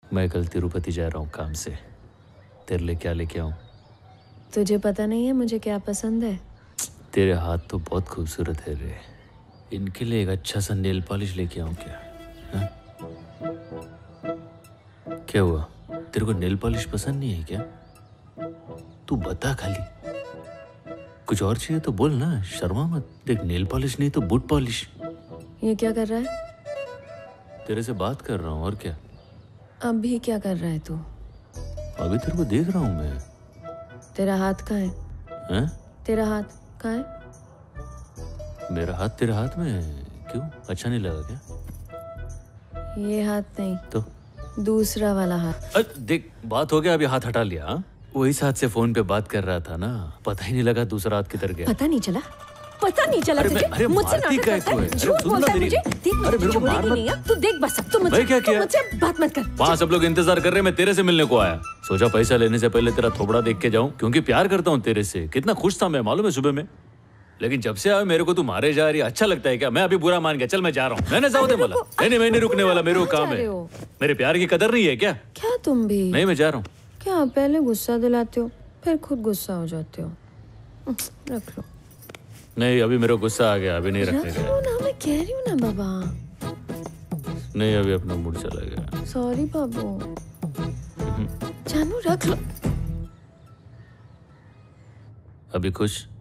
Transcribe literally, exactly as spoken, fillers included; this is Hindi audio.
मैं कल तिरुपति जा रहा हूँ काम से। तेरे लिए क्या लेके आऊँ? तुझे पता नहीं है मुझे क्या पसंद है? तेरे हाथ तो बहुत खूबसूरत है रे। इनके लिए एक अच्छा सा नेल पॉलिश लेके आऊँ क्या? हा? क्या हुआ? तेरे को नेल पॉलिश पसंद नहीं है क्या? तू बता खाली। कुछ और चाहिए तो बोल ना, शर्मा मत। देख, नेल पॉलिश नहीं तो बूट पॉलिश। ये क्या कर रहा है? तेरे से बात कर रहा हूँ, और क्या? अभी क्या कर रहा है तू? अभी तेरे को देख रहा हूँ मैं। तेरा हाथ कहाँ है? हैं? तेरा हाथ कहाँ है? मेरा हाथ तेरे हाथ में है। क्यों, अच्छा नहीं लगा क्या? ये हाथ नहीं तो दूसरा वाला हाथ। अरे देख, बात हो गया, अभी हाथ हटा लिया। हा? वही साथ से फोन पे बात कर रहा था ना, पता ही नहीं लगा दूसरा हाथ किधर गया। पता नहीं चला? पता नहीं चला तुझे? अरे मुझसे मारती नाटक करता है, झूठ बोलता है मुझे। देख, अरे मेरे को मार मत। नहीं है, तू देख बस, अब तू मुझसे क्या किया? मुझसे बात मत कर। वहाँ सब लोग इंतजार कर रहे हैं, मैं तेरे से मिलने को आया। सोचा पैसा लेने से पहले तेरा थोबड़ा देख के जाऊं, क्योंकि प्यार करता हूँ तेरे से। कितना खुश था मैं, मालूम है, सुबह में। लेकिन जब से आए मेरे को तू मारे जा रही है। अच्छा लगता है क्या? मैं अभी बुरा मान गया। चल मैं जा रहा हूँ। मैंने जाओ दे मला। नहीं मैं नहीं रुकने वाला, मेरे को काम है। मेरे प्यार की कदर नहीं है क्या? क्या तुम भी? नहीं, मैं जा रहा हूँ। क्या पहले गुस्सा दिलाते हो, फिर खुद गुस्सा हो जाते हो। रख लो। नहीं, अभी मेरे को गुस्सा आ गया, अभी नहीं रखने का। रख लो ना, मैं कह रही हूँ ना बाबा। नहीं, अभी अपना मूड चला गया। सॉरी बाबू। जानू रख लो। अभी खुश?